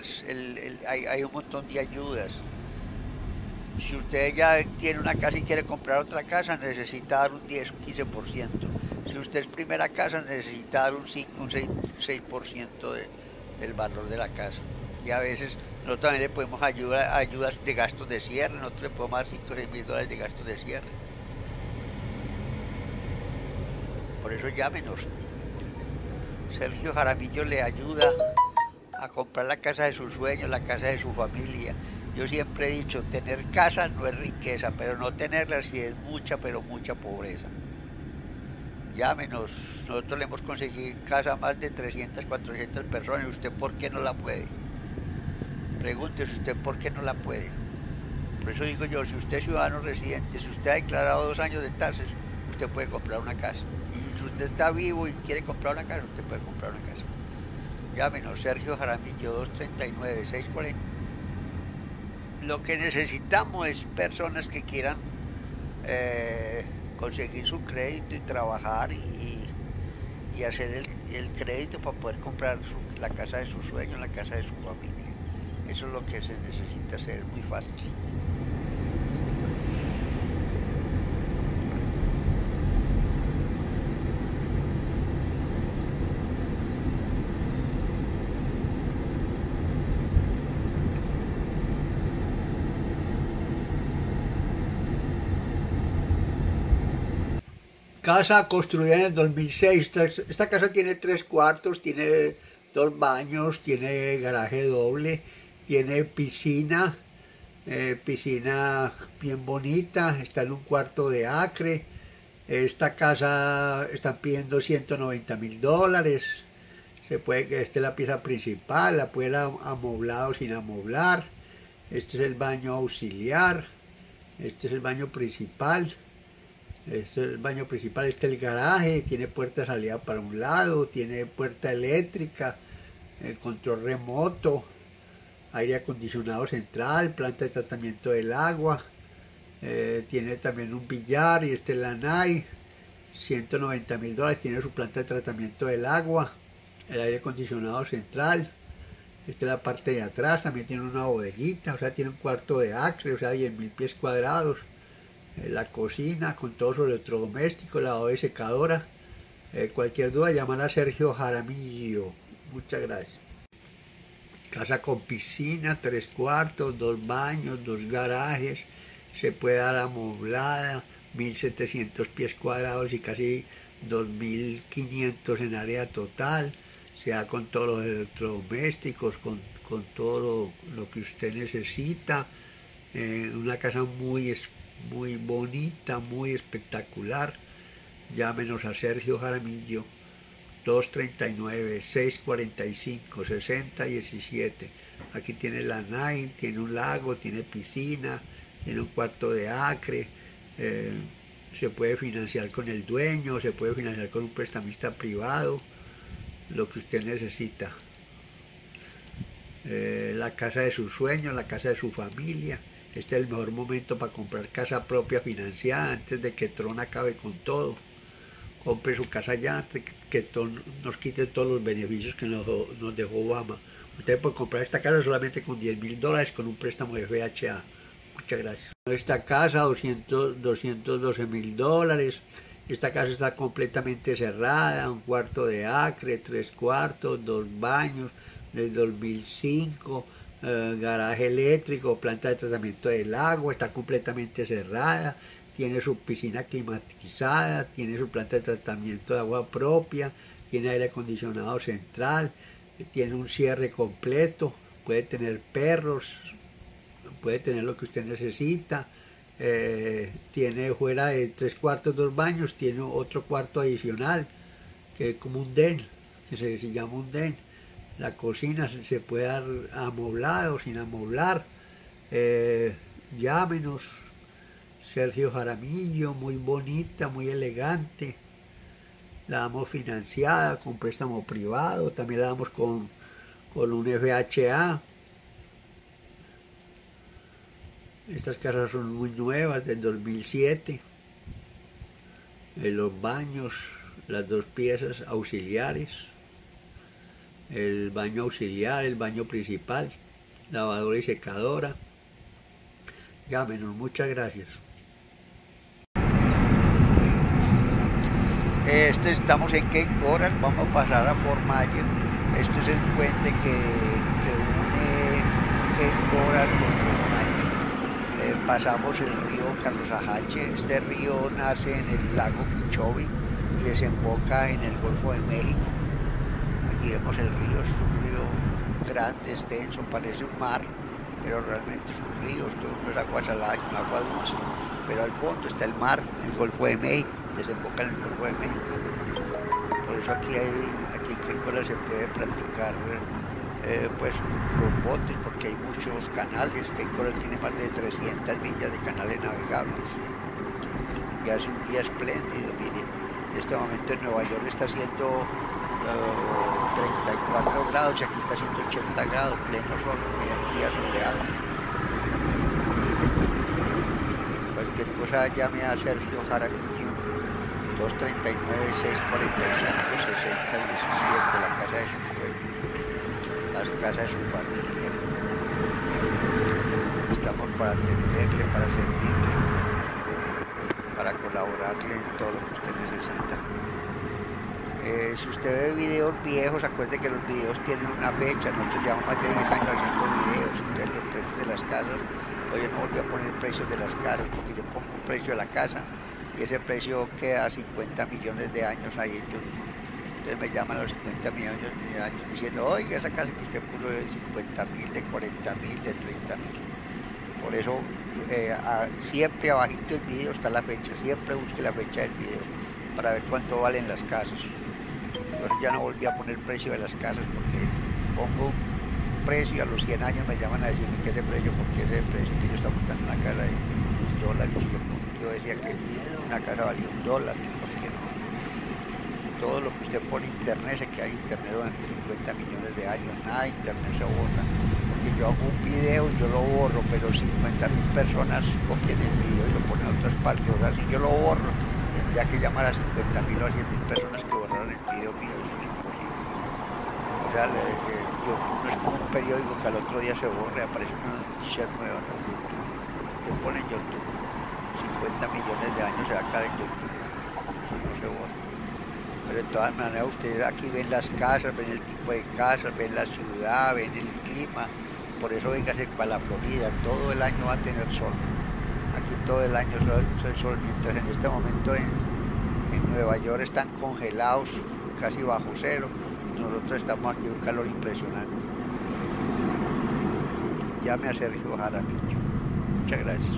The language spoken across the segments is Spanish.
hay un montón de ayudas. Si usted ya tiene una casa y quiere comprar otra casa, necesita dar un 10, un 15%. Si usted es primera casa, necesita dar un 5, un 6% del valor de la casa. Y a veces nosotros también le podemos ayudar, ayudas de gastos de cierre, nosotros le podemos dar 5 o 6 mil dólares de gastos de cierre. Por eso llámenos. Sergio Jaramillo le ayuda a comprar la casa de sus sueños, la casa de su familia. Yo siempre he dicho, tener casa no es riqueza, pero no tenerla sí es mucha, pero mucha pobreza. Llámenos, nosotros le hemos conseguido casa a más de 300, 400 personas, ¿y usted por qué no la puede? Pregúntese usted por qué no la puede. Por eso digo yo, si usted es ciudadano residente, si usted ha declarado 2 años de taxes, usted puede comprar una casa. Y si usted está vivo y quiere comprar una casa, usted puede comprar una casa. Llámenos, Sergio Jaramillo, 239-640. Lo que necesitamos es personas que quieran conseguir su crédito y trabajar y hacer el crédito para poder comprar la casa de sus sueños, la casa de su familia. Eso es lo que se necesita hacer, muy fácil. Casa construida en el 2006. Esta casa tiene 3 cuartos, tiene 2 baños, tiene garaje doble, tiene piscina, piscina bien bonita, está en un cuarto de acre. Esta casa están pidiendo 190.000 dólares. Se puede que esta es la pieza principal, la puede amoblar o sin amoblar. Este es el baño auxiliar, este es el baño principal. Este es el baño principal, este es el garaje, tiene puerta de salida para un lado, tiene puerta eléctrica, control remoto, aire acondicionado central, planta de tratamiento del agua, tiene también un billar y este es la NAI, 190.000 dólares, tiene su planta de tratamiento del agua, el aire acondicionado central, esta es la parte de atrás, también tiene una bodeguita, o sea, tiene un cuarto de acre, o sea, 10.000 pies cuadrados. La cocina con todos los electrodomésticos, lavado y secadora. Cualquier duda, llamar a Sergio Jaramillo. Muchas gracias. Casa con piscina, 3 cuartos, 2 baños, 2 garajes. Se puede dar amoblada, 1.700 pies cuadrados y casi 2.500 en área total. Se da con todos los electrodomésticos, con todo lo que usted necesita. Una casa muy bonita, muy espectacular. Llámenos a Sergio Jaramillo, 239-645-6017. Aquí tiene la NAI, tiene un lago, tiene piscina, tiene un cuarto de acre. Se puede financiar con el dueño, se puede financiar con un prestamista privado, lo que usted necesita. La casa de sus sueños, la casa de su familia. Este es el mejor momento para comprar casa propia financiada antes de que Tron acabe con todo. Compre su casa ya antes que Tron nos quite todos los beneficios que nos dejó Obama. Usted puede comprar esta casa solamente con 10.000 dólares con un préstamo de FHA. Muchas gracias. Esta casa, 212.000 dólares. Esta casa está completamente cerrada, un cuarto de acre, 3 cuartos, 2 baños, del 2005. Garaje eléctrico, planta de tratamiento del agua, está completamente cerrada, tiene su piscina climatizada, tiene su planta de tratamiento de agua propia, tiene aire acondicionado central, tiene un cierre completo, puede tener perros, puede tener lo que usted necesita. Tiene fuera de 3 cuartos, 2 baños, tiene otro cuarto adicional, que es como un den, que se llama un den. La cocina se puede dar amoblada o sin amoblar. Llámenos, Sergio Jaramillo, muy bonita, muy elegante. La damos financiada con préstamo privado, también la damos con un FHA. Estas casas son muy nuevas, del 2007. Los baños, las 2 piezas auxiliares. el baño auxiliar, el baño principal, lavadora y secadora. Llámenos, muchas gracias. Estamos en Cape Coral, vamos a pasar a Fort Myers. Este es el puente que une Cape Coral con Fort Myers. Pasamos el río Carlos Ajache. Este río nace en el lago Kichobi y desemboca en el Golfo de México. Aquí vemos el río, es un río grande, extenso, parece un mar, pero realmente es un río, esto no es agua salada, es un agua dulce. Pero al fondo está el mar, el Golfo de México, desemboca en el Golfo de México. Por eso aquí en Cape Coral se puede practicar pues los botes, porque hay muchos canales. Cape Coral tiene más de 300 millas de canales navegables. Y hace un día espléndido, miren. En este momento en Nueva York está haciendo 34 grados y aquí está haciendo 80 grados, pleno sol, miren, un día soleado. Cualquier cosa llame a Sergio Jaramillo, 239-645-6017, la casa de su sueño, la casa de su familia. Estamos para atenderle, para servirle, para colaborarle en todo lo que usted necesita. Si usted ve videos viejos, acuerde que los videos tienen una fecha. Nosotros llevamos más de 10 años haciendo videos, entonces los precios de las casas. Hoy no volví a poner precios de las casas porque yo pongo un precio de la casa y ese precio queda a 50 millones de años ahí en YouTube. Entonces me llaman a los 50 millones de años diciendo, oiga, esa casa que usted puso de 50.000, de 40.000, de 30.000. Por eso siempre abajito del video está la fecha, siempre busque la fecha del video para ver cuánto valen las casas. Entonces ya no volví a poner precio de las casas porque pongo precio y a los 100 años me llaman a decirme que ese precio, porque ese precio que yo estaba buscando una casa de $1 y yo decía que una casa valía $1, ¿por qué no? Todo lo que usted pone en internet se queda en internet durante 50 millones de años, nada de internet se borra, porque yo hago un video y yo lo borro, pero 50.000 personas copian el video y lo ponen en otras partes. O sea, si yo lo borro, tendría que llamar a 50.000 o a 100.000 personas que borraron el video mío, eso es imposible. O sea, no es como un periódico que al otro día se borre, aparece una noticia nueva en YouTube. Te pone en YouTube, 50 millones de años se va a caer en YouTube, no se borra. Pero de todas maneras ustedes aquí ven las casas, ven el tipo de casas, ven la ciudad, ven el clima. Por eso véngase para la Florida, todo el año va a tener sol. Aquí todo el año es sol, mientras en este momento en Nueva York están congelados, casi bajo cero. Nosotros estamos aquí en un calor impresionante. Llame a Sergio Jaramillo. Muchas gracias.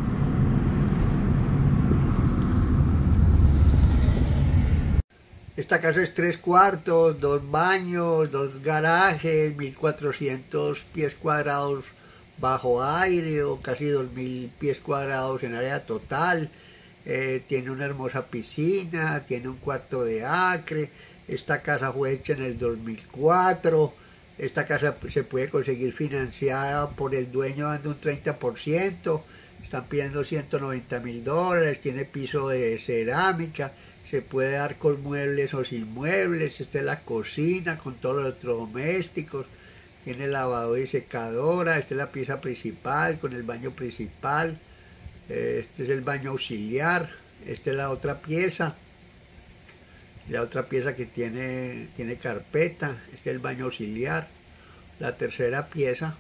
Esta casa es 3 cuartos, 2 baños, 2 garajes, 1.400 pies cuadrados bajo aire, o casi 2.000 pies cuadrados en área total. Tiene una hermosa piscina, tiene un cuarto de acre. Esta casa fue hecha en el 2004. Esta casa se puede conseguir financiada por el dueño dando un 30%. Están pidiendo $190.000. Tiene piso de cerámica. Se puede dar con muebles o sin muebles. Esta es la cocina con todos los electrodomésticos. Tiene lavadora y secadora. Esta es la pieza principal con el baño principal. Este es el baño auxiliar. Esta es la otra pieza. La otra pieza que tiene carpeta. Este es el baño auxiliar. La tercera pieza.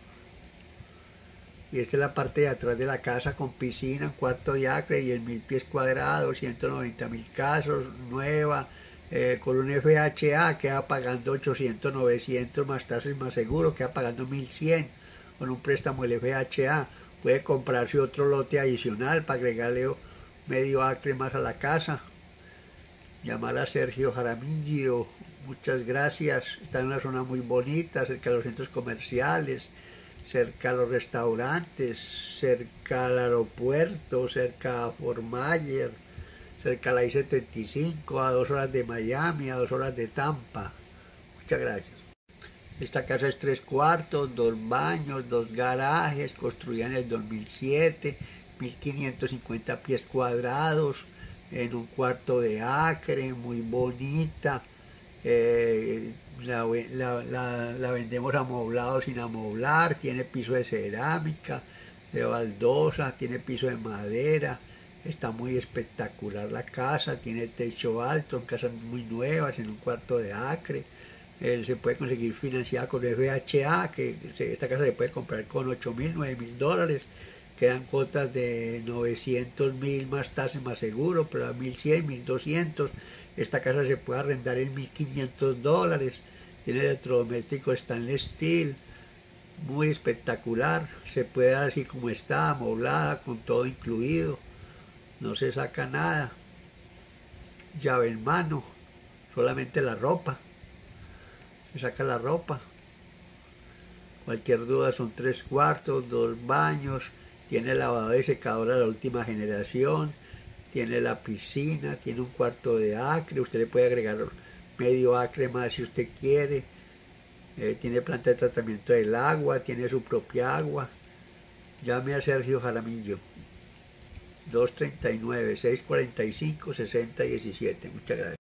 Y esta es la parte de atrás de la casa con piscina, un cuarto de acre, 10.000 pies cuadrados, 190.000 casos, nueva, con un FHA, queda pagando 800, 900 más tasas y más seguro, queda pagando 1.100 con un préstamo del FHA. Puede comprarse otro lote adicional para agregarle medio acre más a la casa. Llamar a Sergio Jaramillo, muchas gracias. Está en una zona muy bonita, cerca de los centros comerciales, cerca a los restaurantes, cerca al aeropuerto, cerca a Fort Myers, cerca a la I-75, a 2 horas de Miami, a 2 horas de Tampa. Muchas gracias. Esta casa es 3 cuartos, 2 baños, 2 garajes, construida en el 2007, 1.550 pies cuadrados, en un cuarto de acre, muy bonita. la vendemos amoblado sin amoblar, tiene piso de cerámica, de baldosa, tiene piso de madera, está muy espectacular la casa, tiene techo alto, son casas muy nuevas, en un cuarto de acre. Se puede conseguir financiada con FHA, esta casa se puede comprar con 8.000, 9.000 dólares. Quedan cuotas de 900.000 más tasa más seguro, pero a 1.100, 1.200. Esta casa se puede arrendar en 1.500 dólares. Tiene electrodoméstico stainless steel, muy espectacular. Se puede dar así como está, amoblada, con todo incluido. No se saca nada. Llave en mano, solamente la ropa. Se saca la ropa. Cualquier duda, son 3 cuartos, 2 baños, tiene lavadora y secadora de la última generación, tiene la piscina, tiene un cuarto de acre, usted le puede agregar medio acre más si usted quiere, tiene planta de tratamiento del agua, tiene su propia agua. Llame a Sergio Jaramillo, 239-645-6017. Muchas gracias.